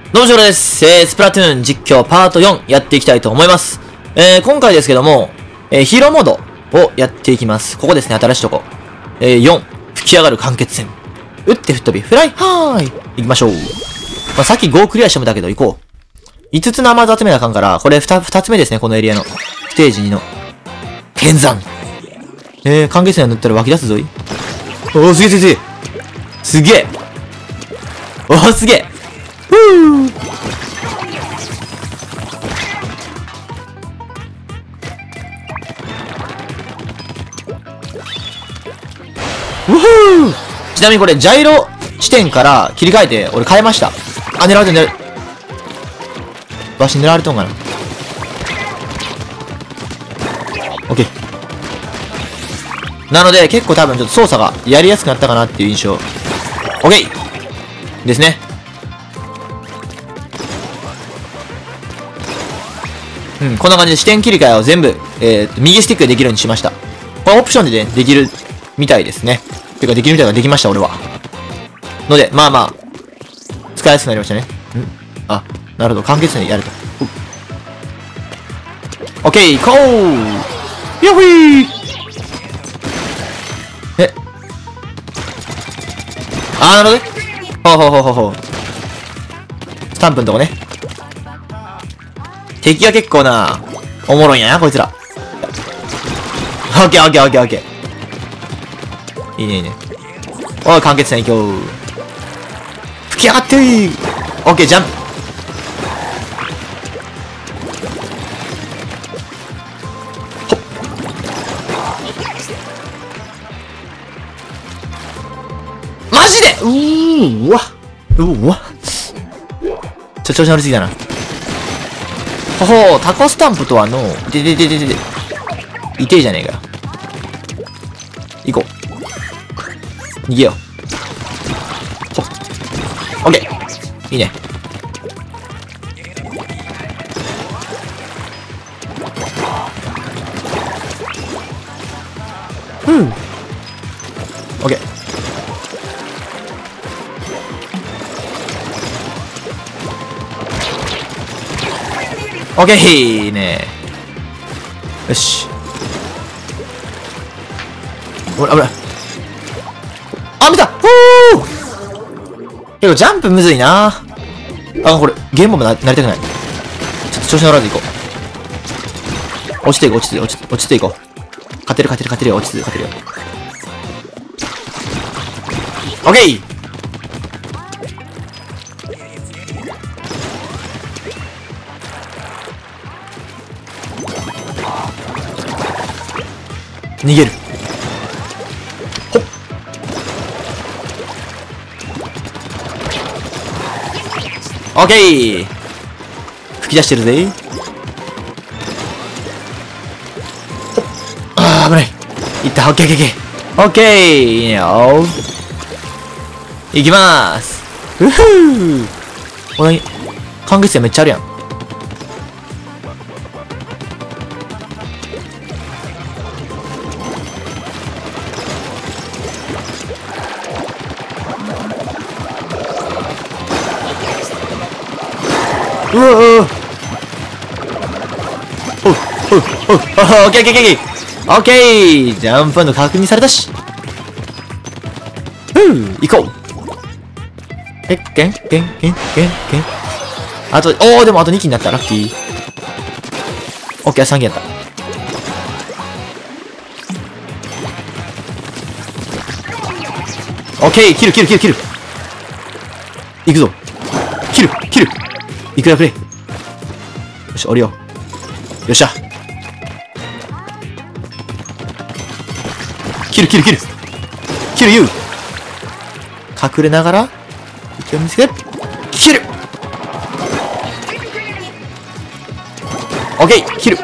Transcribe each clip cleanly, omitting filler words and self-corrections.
どうも、ジョロです。スプラトゥーン実況パート4やっていきたいと思います。今回ですけども、ヒーローモードをやっていきます。ここですね、新しいとこ。4、吹き上がる間欠戦。打って吹っ飛び、フライハーイ行きましょう。まあ、さっき5クリアしてもだけど、行こう。5つのまず集めなあかんから、これ2つ目ですね、このエリアの。ステージ2の。剣山。間欠戦を塗ったら湧き出すぞい。おー、すげえすげえすげえおー、すげえふぅちなみにこれ、ジャイロ視点から切り替えて、俺変えました。あ、狙われてる、わし狙われとんかな。オッケー。なので、結構多分ちょっと操作がやりやすくなったかなっていう印象。オッケーですね。こんな感じで視点切り替えを全部、右スティックでできるようにしました。これオプションでね、できるみたいですね。てか、できるみたいなのができました、俺は。ので、まあまあ、使いやすくなりましたね。あ、なるほど、間欠でやると。オッケー、行こうよっほいなるほどね。ほう。スタンプのとこね。敵が結構な、おもろいんやな、こいつら。オッケー。いいね。おい、間欠戦行こう。吹き上がってー。オッケー、ジャンプ。ほっ。マジでうわ。調子乗りすぎだな。ほほう、タコスタンプとはの、痛えじゃねえかよ。行こう。逃げよう。ほっ。オッケー。いいね。オッケー。オッケーいいね。よし。危ない。あ、見たほー結構ジャンプむずいな。あ、これ、ゲームもなりたくない。ちょっと調子乗らずいこう。落ちていこう。勝てるよ。落ち着いて勝てるよ。オッケー逃げる。ほっ。オッケー吹き出してるぜ。ほっ。あー、危ない。いった。オッケーいいねよ。いきまーす。うふー。おい、間欠戦めっちゃあるやん。オッケージャンプの確認されたし。行こう。あと、でもあと2機になった。ラッキー。オッケー、3機やった。オッケー、切る。行くぞ。切る。いくらくれ。よし、降りよう。よっしゃ。切る。You。隠れながら、息を見つけて、切る。オッケー、切る。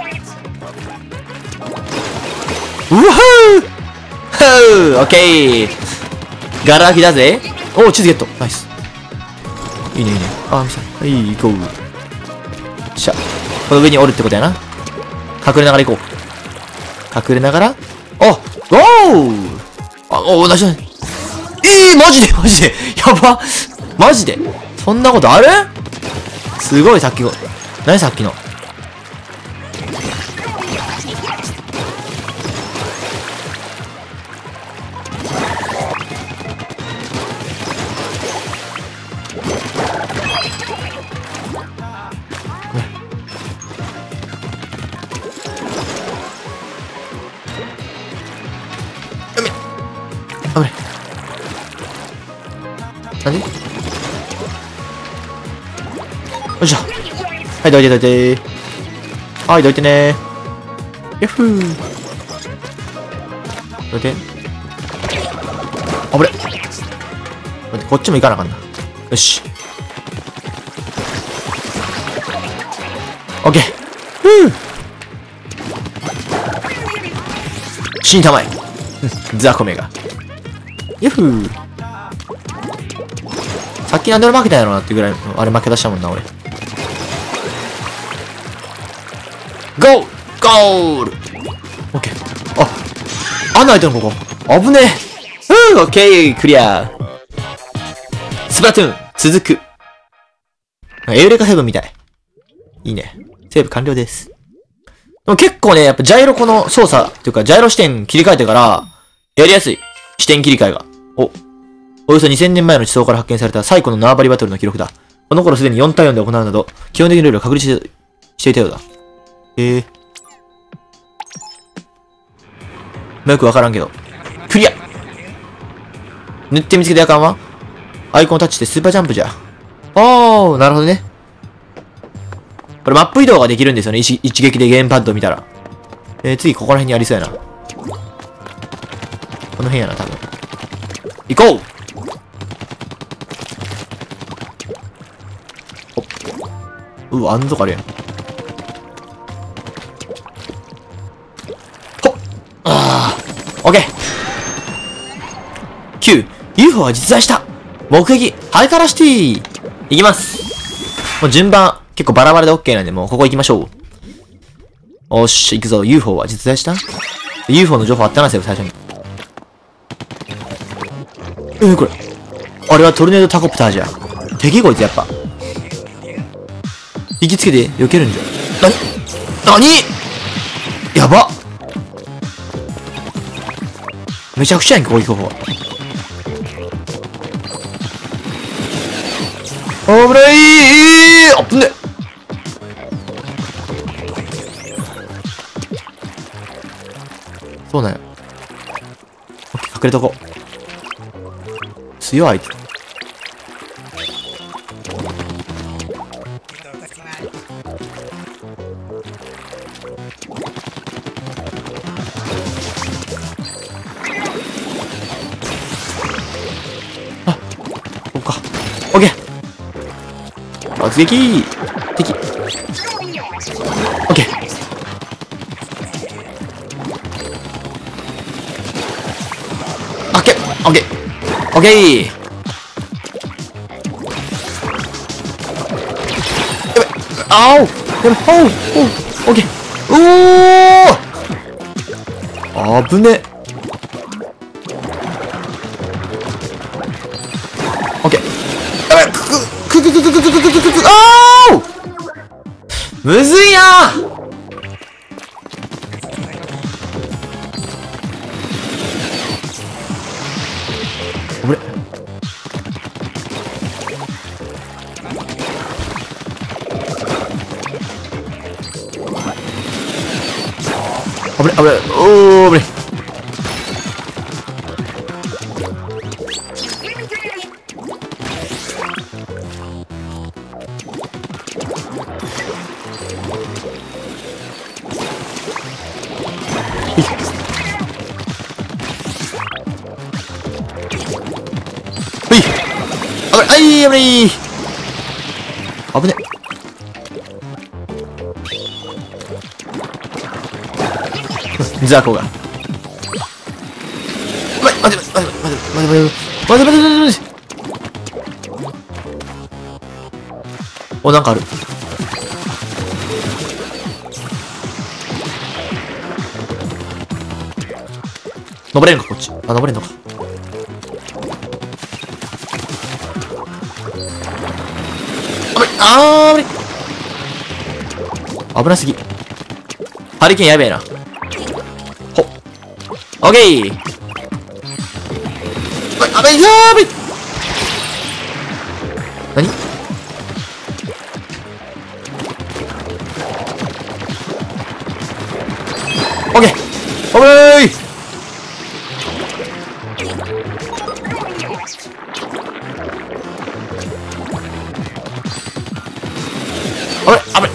うわーオッケー。ガラ空きだぜ。おー、地図ゲット。ナイス。いいね。あ、見せた。はい、行こう。しゃ。この上におるってことやな。隠れながら行こう。隠れながら。おー同じだ。マジでやばマジでそんなことあるすごいさっきの。何さっきの。危ない。なんで？よいしょ。はい、どいてどいて。はい、どいてね。ヤッフー。どいて。あぶれ。待って、こっちも行かなあかんな。よし。オッケー。ふぅ。死にたまえ。ザコメが。ヤッフー。さっきなんで俺負けたんやろなってぐらい、あれ負け出したもんな、俺。ゴーゴールオッケー。あ、穴開いてるのここ。危ねえ。ふぅ、オッケー、クリア。スプラトゥーン、続く。エウレカセブンみたい。いいね。セーブ完了です。でも結構ね、やっぱジャイロこの操作、というかジャイロ視点切り替えてから、やりやすい。視点切り替えが。およそ2000年前の地層から発見された最古の縄張りバトルの記録だ。この頃すでに4対4で行うなど、基本的なルールを確立していたようだ。よくわからんけど。クリア！塗って見つけてあかんわ。アイコンをタッチしてスーパージャンプじゃ。おー、なるほどね。これマップ移動ができるんですよね。一撃でゲームパッドを見たら。次ここら辺にありそうやな。この辺やな、多分。行こう！うわ、あんぞかあるやん。ほっ！あー。オッケー！ 9! UFO は実在した！目撃！ハイカラシティ！いきます。もう順番、結構バラバラで OK なんで、もうここ行きましょう。おっしゃ、行くぞ。UFO は実在した？ UFO の情報あったな、最初に。これ。あれはトルネードタコプターじゃ。敵こいつやっぱ。引きつけて避けるんじゃ。なにやば。めちゃくちゃやんけ、攻撃方法。危ないあぶね。そうなんや。オッケー、隠れとこう。強い相手。あ、ここか。オッケー。突撃敵。オッケー。オッケー。オッケー。オッケー。やべ。あお。やべ。オッケー。おー。危ね。オッケー。やべ。あーむずいなー。あぶれ。危ね、危ね、おー、危ね。ほい。あい、危ない。危ね。ザコが。待て。お、なんかある。登れるのか、こっち。あ、登れるのか。あー、危ない。 危なすぎ。ハリケーンやべえな。ほっ。オッケー。やべえ、やべえ。何？オッケー。オッケー。危ない、危ない。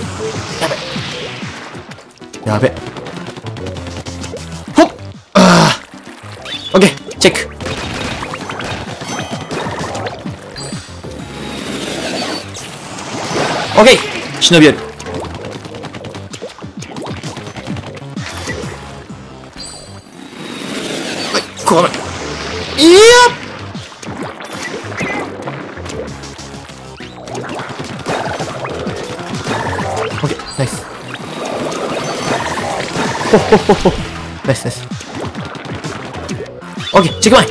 やべ。やべ。ほっ。あー。オッケー。チェック。オッケー。忍び寄る。これ。いや。オッケー。ナイス。ほほほほ。ナイスナイス。オッケー。チェックマイ。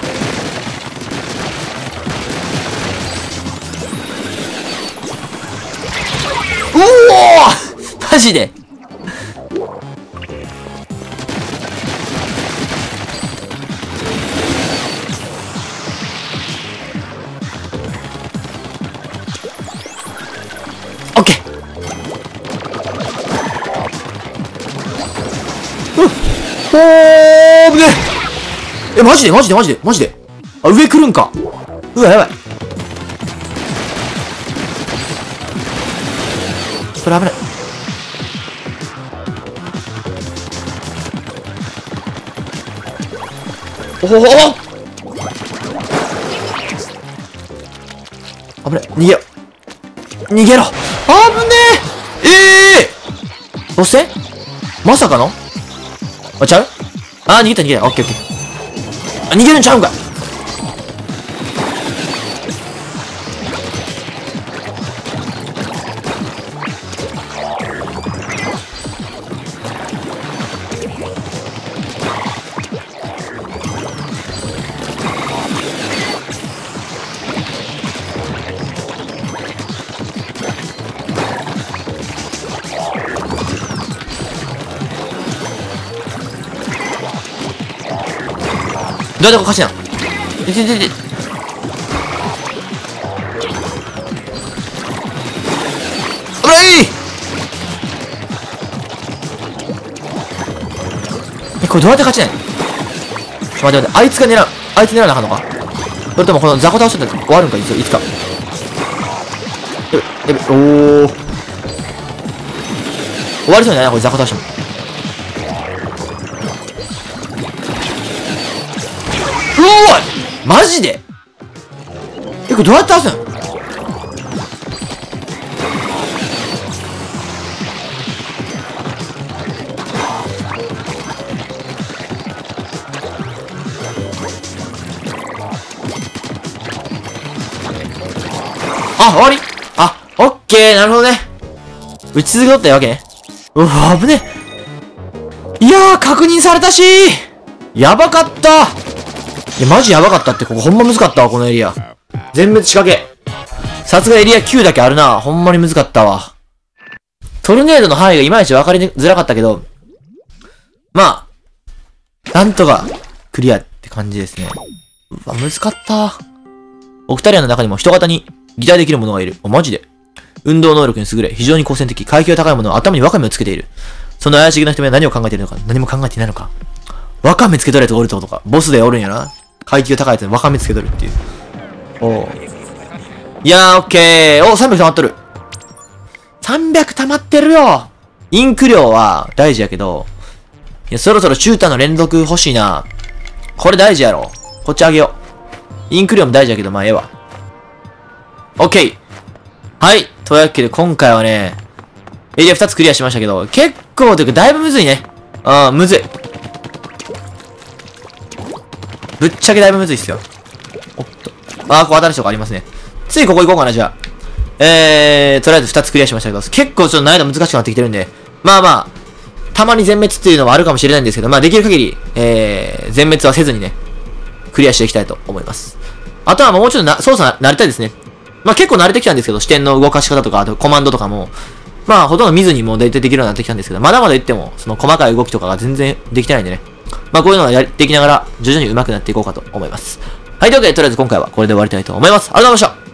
うおーマジでオッケー。おーぶねえ。マジでマジでマジでマジで。あ、上来るんか。うわ、やばい。これ危ない。おほほほ。危ない。逃げろ。逃げろ。危ねえ。そしてまさかのあ、ちゃうあー、逃げた逃げた。オッケーオッケー。あ、逃げるんちゃうんか。どうやって勝ちなの？いててて。危ない！これどうやって勝ちないの？待って待って、あいつが狙う。あいつ狙わなあかんのか？それともこの雑魚倒しとったら終わるんか、いつか。やべ、おー。終わりそうにないな、これ雑魚倒しても。うおいマジでこれどうやって倒すん？あ、終わり。あ、オッケー、なるほどね。打ち続けとったわけね。うわ、危ねえ。いやー、確認されたしー。やばかった。いや、マジやばかったって、ここほんま難かったわ、このエリア。全滅仕掛け。さすがエリア9だけあるな。ほんまに難かったわ。トルネードの範囲がいまいち分かりづらかったけど、まあ、なんとかクリアって感じですね。うわ、難かった。オクタリアの中にも人型に擬態できる者がいる。マジで。運動能力に優れ、非常に好戦的、階級が高い者は頭にワカメをつけている。その怪しげな人目は何を考えているのか、何も考えていないのか。ワカメつけとるやつがおるってことか。ボスでおるんやな。階級が高いやつにワカメつけとるっていう。おー。いやー、オッケー。おー、300溜まっとる。300溜まってるよ。インク量は大事やけど、いや、そろそろシューターの連続欲しいな。これ大事やろ。こっちあげよう。インク量も大事やけど、まあ、ええわ。オッケー。はい。というわけで、今回はね、エリア2つクリアしましたけど、結構、というか、だいぶむずいね。むずい。ぶっちゃけだいぶむずいっすよ。おっと。ここ新しいとこありますね。次ここ行こうかな、じゃあ。とりあえず2つクリアしましたけど、結構ちょっと難易度難しくなってきてるんで、まあまあ、たまに全滅っていうのはあるかもしれないんですけど、まあできる限り、全滅はせずにね、クリアしていきたいと思います。あとはもうちょっと操作慣れたいですね。まあ結構慣れてきたんですけど、視点の動かし方とか、あとコマンドとかも、 まあ、ほとんど見ずにもう大体できるようになってきたんですけど、まだまだ言っても、その細かい動きとかが全然できてないんでね。まあ、こういうのをやっていきながら、徐々に上手くなっていこうかと思います。はい、というわけで、とりあえず今回はこれで終わりたいと思います。ありがとうございました。